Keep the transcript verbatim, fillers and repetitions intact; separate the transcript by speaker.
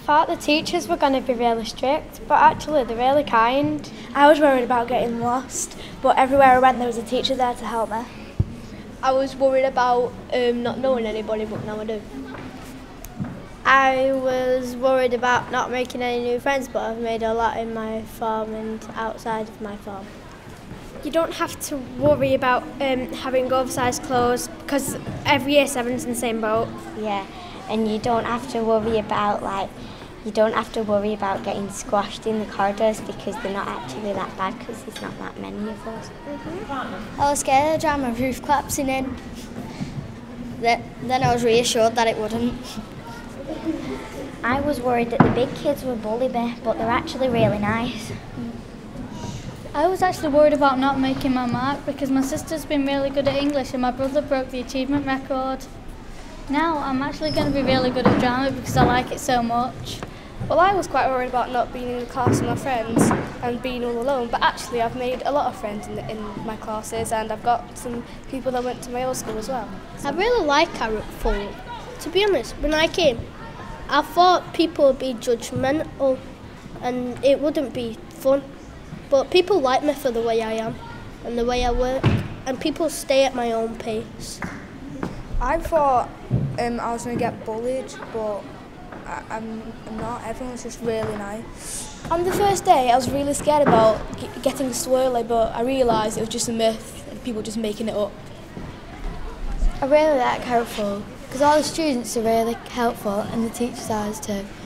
Speaker 1: thought the teachers were going to be really strict, but actually they're really kind.
Speaker 2: I was worried about getting lost, but everywhere I went there was a teacher there to help me.
Speaker 3: I was worried about um, not knowing anybody, but now I do.
Speaker 1: I was worried about not making any new friends, but I've made a lot in my farm and outside of my farm. You don't have to worry about um, having oversized clothes because every year seven's in the same boat.
Speaker 4: Yeah, and you don't have to worry about like you don't have to worry about getting squashed in the corridors because they're not actually that bad because there's not that many of us.
Speaker 3: Mm-hmm. I was scared of drama roof collapsing in. Then I was reassured that it wouldn't.
Speaker 4: I was worried that the big kids would bully me, but they're actually really nice.
Speaker 5: I was actually worried about not making my mark because my sister's been really good at English and my brother broke the achievement record. Now I'm actually going to be really good at drama because I like it so much.
Speaker 6: Well, I was quite worried about not being in the class with my friends and being all alone, but actually I've made a lot of friends in, the, in my classes and I've got some people that went to my old school as well.
Speaker 3: So. I really like Carrot Fund. To be honest, when I came, I thought people would be judgmental and it wouldn't be fun. But people like me for the way I am and the way I work, and people stay at my own pace.
Speaker 7: I thought um, I was going to get bullied, but I, I'm, I'm not. Everyone's just really nice.
Speaker 2: On the first day, I was really scared about g getting swirly, but I realised it was just a myth and people just making it up.
Speaker 8: I really like Carrot Fund because all the students are really helpful and the teachers are too.